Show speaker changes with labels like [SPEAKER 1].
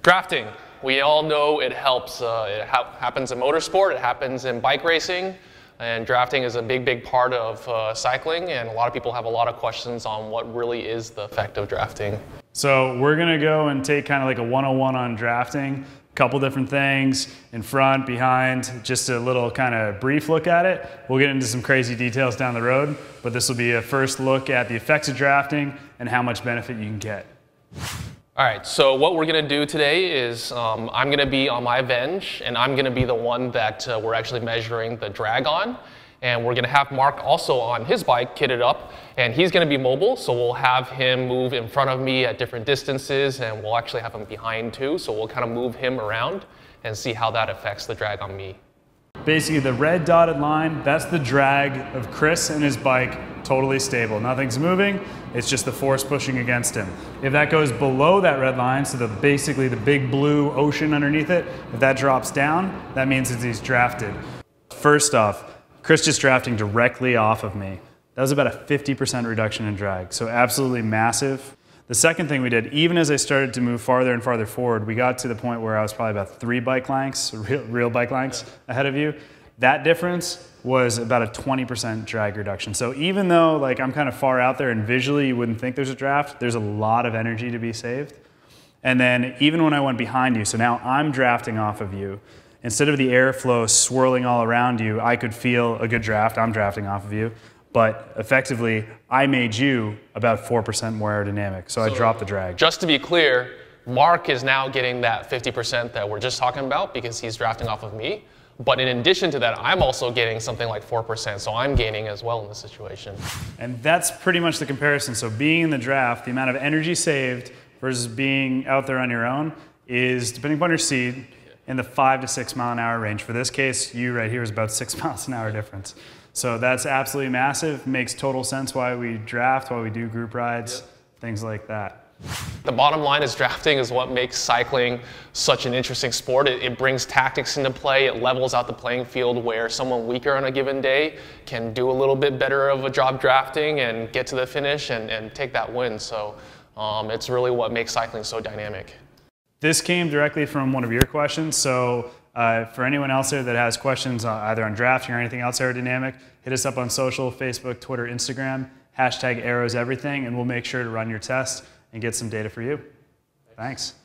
[SPEAKER 1] Drafting. We all know it helps. Happens in motorsport, it happens in bike racing, and drafting is a big part of cycling, and a lot of people have a lot of questions on what really is the effect of drafting.
[SPEAKER 2] So we're gonna go and take kind of like a 101 on drafting, a couple different things, in front, behind, just a little kind of brief look at it. We'll get into some crazy details down the road, but this will be a first look at the effects of drafting and how much benefit you can get.
[SPEAKER 1] All right, so what we're gonna do today is I'm gonna be on my Venge, and I'm gonna be the one that we're actually measuring the drag on. And we're gonna have Mark also on his bike, kitted up, and he's gonna be mobile, so we'll have him move in front of me at different distances, and we'll actually have him behind too, so we'll kind of move him around and see how that affects the drag on me.
[SPEAKER 2] Basically, the red dotted line, that's the drag of Chris and his bike, totally stable. Nothing's moving, it's just the force pushing against him. If that goes below that red line, so basically the big blue ocean underneath it, if that drops down, that means that he's drafted. First off, Chris just drafting directly off of me. That was about a 50% reduction in drag, so absolutely massive. The second thing we did, even as I started to move farther and farther forward, we got to the point where I was probably about 3 bike lengths, real bike lengths ahead of you. That difference was about a 20% drag reduction. So even though like I'm kind of far out there and visually you wouldn't think there's a draft, there's a lot of energy to be saved. And then even when I went behind you, so now I'm drafting off of you, instead of the airflow swirling all around you, I could feel a good draft. I'm drafting off of you. But effectively, I made you about 4% more aerodynamic. So I dropped the drag.
[SPEAKER 1] Just to be clear, Mark is now getting that 50% that we're just talking about because he's drafting off of me. But in addition to that, I'm also getting something like 4%. So I'm gaining as well in this situation.
[SPEAKER 2] And that's pretty much the comparison. So being in the draft, the amount of energy saved versus being out there on your own is, depending upon your seed, in the 5 to 6 mile an hour range. For this case, you right here is about 6 miles an hour difference. So that's absolutely massive. Makes total sense why we draft, why we do group rides, things like that.
[SPEAKER 1] The bottom line is drafting is what makes cycling such an interesting sport. It brings tactics into play. It levels out the playing field where someone weaker on a given day can do a little bit better of a job drafting and get to the finish and take that win. So it's really what makes cycling so dynamic.
[SPEAKER 2] This came directly from one of your questions, so for anyone else there that has questions either on drafting or anything else aerodynamic, hit us up on social, Facebook, Twitter, Instagram, #ArrowsEverything, and we'll make sure to run your test and get some data for you. Thanks.